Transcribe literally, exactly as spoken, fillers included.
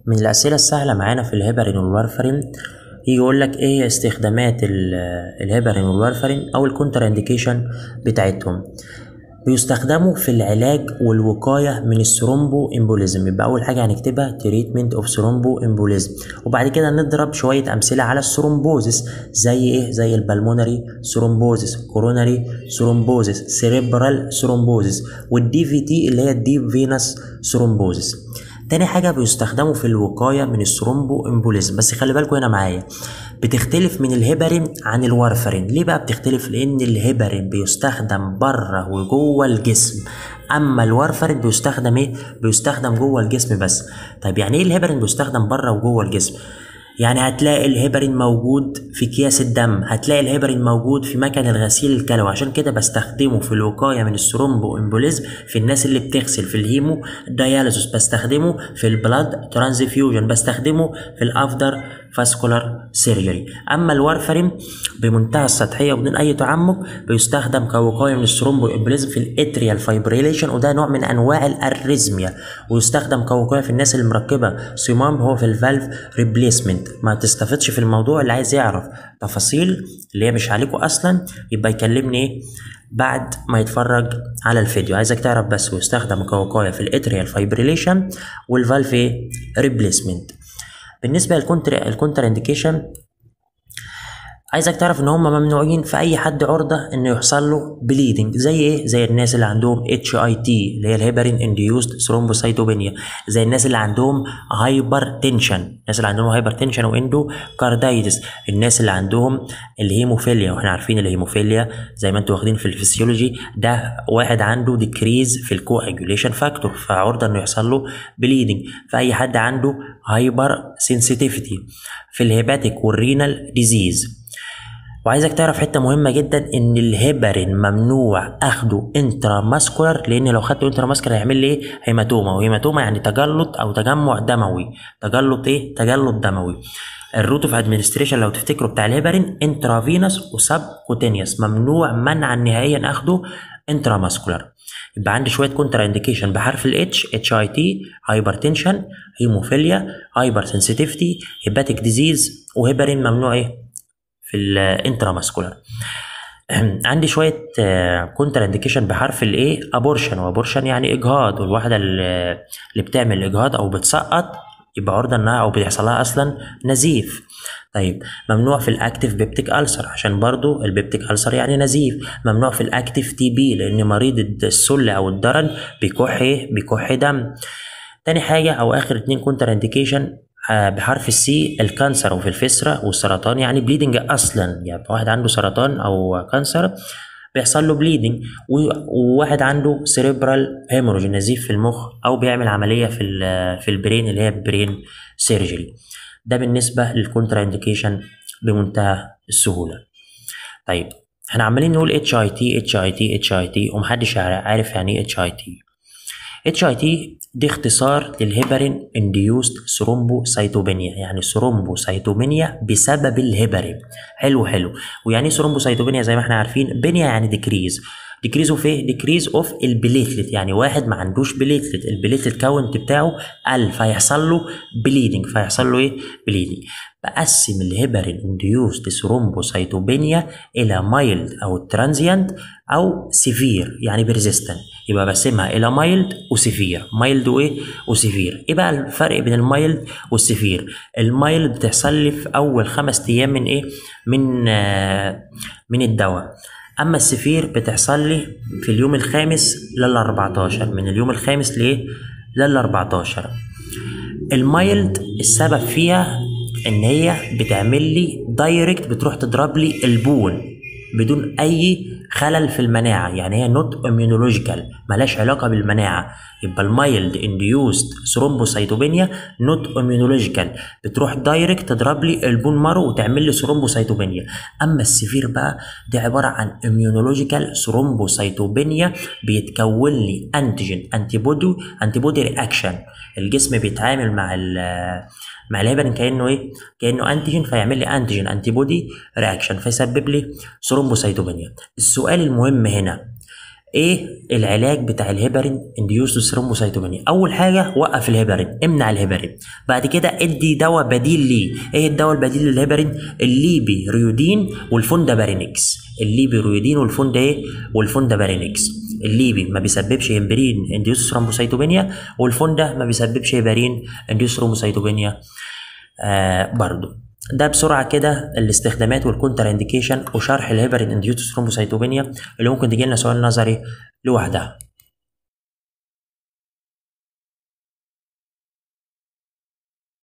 من الأسئلة السهلة معانا في الهيبرين والوارفرين يجي يقول لك ايه هي استخدامات ال- الهيبرين والوارفرين او الكونتر انديكيشن بتاعتهم. بيستخدموا في العلاج والوقاية من الثرومبو امبوليزم. يبقى أول حاجة هنكتبها تريتمنت اوف ثرومبو امبوليزم، وبعد كده نضرب شوية أمثلة على الثرومبوزس زي ايه؟ زي البلمونري ثرومبوزس، كوروناري ثرومبوزس، سيريبرال ثرومبوزس، والدي في تي اللي هي الديب فينس ثرومبوزس. تاني حاجة بيستخدموا في الوقاية من الثرومبو امبوليزم، بس خلي بالكوا هنا معايا بتختلف من الهيبرين عن الوارفرين. ليه بقى بتختلف؟ لأن الهيبرين بيستخدم بره وجوه الجسم، أما الوارفرين بيستخدم إيه؟ بيستخدم جوه الجسم بس. طيب يعني إيه الهيبرين بيستخدم بره وجوه الجسم؟ يعني هتلاقي الهيبرين موجود في اكياس الدم، هتلاقي الهيبرين موجود في مكان الغسيل الكلوي، عشان كده بستخدمه في الوقايه من الثرومبو امبوليزم في الناس اللي بتغسل، في الهيمو دياليزوس بستخدمه، في البلاد ترانزفيوجن بستخدمه، في الافتر فاسكولار سيرجري. اما الوارفرين بمنتهى السطحيه وبدون اي تعمق بيستخدم كوقايه من الثرومبو امبوليزم في الاتريال فايبريليشن، وده نوع من انواع الاريزميا، ويستخدم كوقايه في الناس اللي مركبه صمام هو في الفالف ريبليسمنت. ما تستفدش في الموضوع، اللي عايز يعرف تفاصيل اللي هي مش عليكم اصلا يبقى يكلمني ايه بعد ما يتفرج على الفيديو. عايزك تعرف بس ويستخدم كوقايه في الاتريال فايبريليشن والفالف ايه ريبليسمنت. بالنسبه للكونتر الكونتر انديكيشن عايزك تعرف ان هم ممنوعين في اي حد عرضه انه يحصل له بليدنج. زي ايه؟ زي الناس اللي عندهم اتش اي تي اللي هي الهيبرين انديوست ثرومبوسايتوبينيا، زي الناس اللي عندهم هايبر تنشن، الناس اللي عندهم هايبر تنشن واندو كاردايتس، الناس اللي عندهم الهيموفيليا، واحنا عارفين الهيموفيليا زي ما انتوا واخدين في الفسيولوجي ده واحد عنده ديكريز في الكواجوليشن فاكتور، فعرضه انه يحصل له بليدنج. فاي حد عنده هايبر سنسيتيفيتي في الهيباتيك والرينال ديزيز. وعايزك تعرف حته مهمه جدا ان الهيبرين ممنوع اخده انترا ماسكولار، لان لو خدته انترا ماسكولار هيعمل لي ايه؟ هيماتوما، وهيماتوما يعني تجلط او تجمع دموي. تجلط ايه؟ تجلط دموي. الروت اوف ادمنستريشن لو تفتكروا بتاع الهيبرين انترافينوس وسب كوتينيوس، ممنوع منعا نهائيا اخده انترا ماسكولار. يبقى عندي شويه كونترا انديكيشن بحرف الاتش، اتش اي تي، هايبرتنشن، هيموفيليا، هايبر سنسيتيفيتي، هيباتيك ديزيز، وهيبرين ممنوع ايه في الانتراماسكولار. عندي شويه كونتر انديكيشن بحرف الايه، ابورشن، وابورشن يعني اجهاض، والواحده اللي بتعمل اجهاض او بتسقط يبقى عرضه انها او بيحصل لها اصلا نزيف. طيب ممنوع في الاكتيف بيبتيك ألسر، عشان برضو البيبتيك ألسر يعني نزيف. ممنوع في الاكتيف تي بي لان مريض السل او الدرن بيكح ايه؟ بيكح دم. تاني حاجه او اخر اتنين كونتر انديكيشن بحرف السي، الكانسر وفي الفسرة والسرطان يعني بليدنج اصلا، يعني واحد عنده سرطان او كانسر بيحصل له بليدنج، وواحد عنده سيريبرال هيموريج نزيف في المخ، او بيعمل عمليه في في البرين اللي هي برين سيرجري. ده بالنسبه للكونترا انديكيشن بمنتهى السهوله. طيب احنا عمالين نقول اتش اي تي اتش اي تي اتش اي تي ومحدش عارف يعني ايه اتش اي تي. اتش اي تي دي اختصار للهيبرين انديوست ثرومبوسايتوبينيا، يعني ثرومبوسايتوبينيا بسبب الهيبرين. حلو حلو. ويعني ايه ثرومبوسايتوبينيا؟ زي ما احنا عارفين بينيا يعني ديكريز، ديكريز اوف ايه؟ ديكريز اوف البليتلت، يعني واحد ما عندوش بليتلت، البليتلت كاونت بتاعه قل فيحصل له بليدنج، فيحصل له ايه؟ بليدنج. بقسم الهيبرين انديوست ثرومبوسايتوبينيا الى مايلد او ترانزيانت او سيفير يعني بريزيستنت. يبقى بقسمها الى مايلد وسيفير، مايلد وايه؟ وسيفير. ايه بقى الفرق بين المايلد والسيفير؟ المايلد بتحصل لي في اول خمس ايام من ايه؟ من آه من الدواء. اما السفير بتحصل لي في اليوم الخامس لل أربعتاشر، من اليوم الخامس لايه؟ لل أربعتاشر. المايلد السبب فيها ان هي بتعمل لي دايركت، بتروح تضرب لي البون بدون اي خلل في المناعه، يعني هي نوت اميونولوجيكال، ملهاش علاقه بالمناعه. يبقى المايلد انديوست ثرومبوسايتوبينيا نوت اميونولوجيكال، بتروح دايركت تضرب لي البون مارو وتعمل لي ثرومبوسايتوبينيا. اما السفير بقى دي عباره عن اميونولوجيكال ثرومبوسايتوبينيا، بيتكون لي انتيجين انتي بودي انتي بودي رياكشن، الجسم بيتعامل مع ال مع الهيبرين كانه ايه؟ كانه انتيجين، فيعمل لي انتيجين انتي بودي رياكشن فيسبب لي ثرومبوسايتوبينيا. السؤال المهم هنا ايه العلاج بتاع الهيبرين انديوسد ثرومبوسايتوبينيا؟ اول حاجه وقف الهيبرين، امنع الهيبرين. بعد كده ادي دواء بديل ليه. ايه الدواء البديل للهيبرين؟ الليبي ريودين والفوندابارينكس. الليبي ريودين والفوندا ايه والفوندابارينكس. الليبي ما بيسببش هيبرين انديوسد ثرومبوسايتوبينيا، والفوندا ما بيسببش هيبرين انديوسد ثرومبوسايتوبينيا آه برضو. ده بسرعه كده الاستخدامات والكونتر انديكيشن وشرح الهيبرين انديوسد ثرومبوسايتوبينيا اللي ممكن تجي لنا سؤال نظري لوحدها.